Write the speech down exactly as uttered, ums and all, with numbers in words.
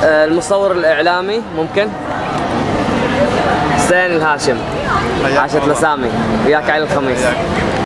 آه، المصور الإعلامي ممكن؟ حسين الهاشم. عاشت الأسامي. وياك على الخميس.